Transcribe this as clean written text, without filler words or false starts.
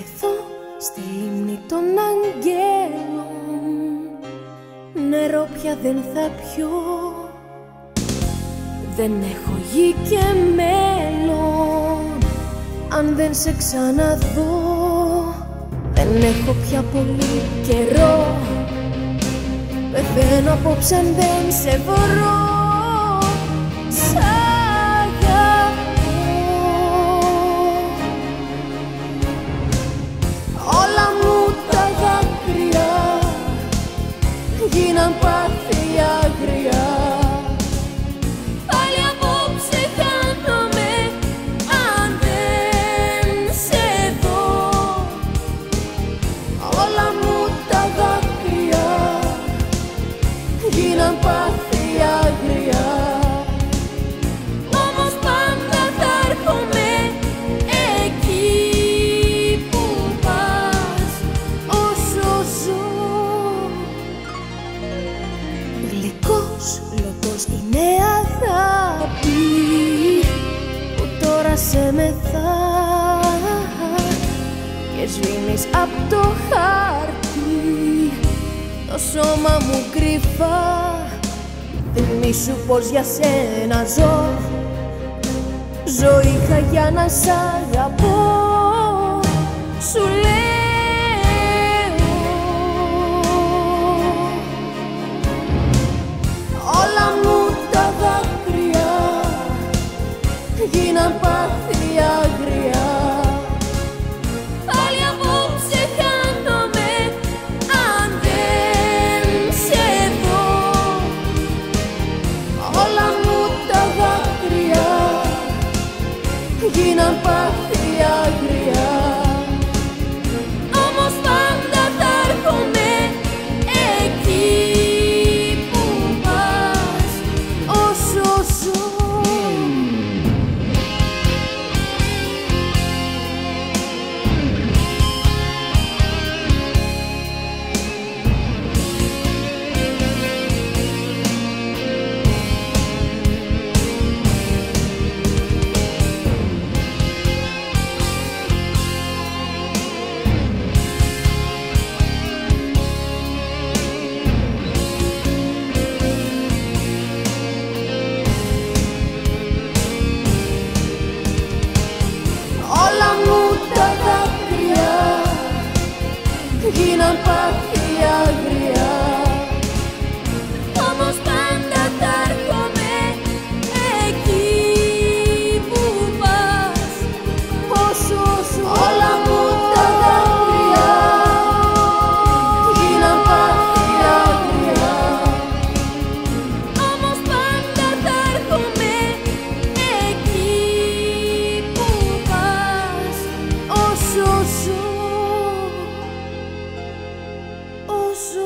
εδώ στη λίμνη των αγγέλων νερό πια δεν θα πιω. Δεν έχω γη και μέλλον αν δεν σε ξαναδώ. Δεν έχω πια πολύ καιρό, πεθαίνω απόψε αν δεν σε βρω. Σ' αγαπώ. Όλα μου τα δάκρυα γίναν πάθη αγριά. Πάλι απόψε χάνομαι αν δεν σε δω. Όλα μου τα δάκρυα γίναν πάθη αγριά. Όμως πάντα θα έρχομαι εκεί που πας όσο ζω. Γλυκός λόγος είναι αγάπη που τώρα σε μεθά και σβήνεις απ' το χάρτη το σώμα μου κρυφά. Θυμήσου πως για σένα ζω, ζωή είχα για να σ' αγαπώ. Σου λέω όλα μου τα δάκρυα γίναν πάθη αγριά. Πάλι απόψε χάνομαι αν δεν σε δω. Όλα μου τα δάκρυα γίναν πάθη αγριά. Όμως πάντα θα έρχομαι εκεί που πας όσο ζω. Όλα μου τα δάκρυα γίναν πάθη αγριά. Όμως πάντα θα έρχομαι εκεί που πας όσο ζω. Όλα μου τα δάκρυα γίναν πάθη αγριά. Όμως πάντα θα έρχομαι εκεί που πας όσο ζω. Όσο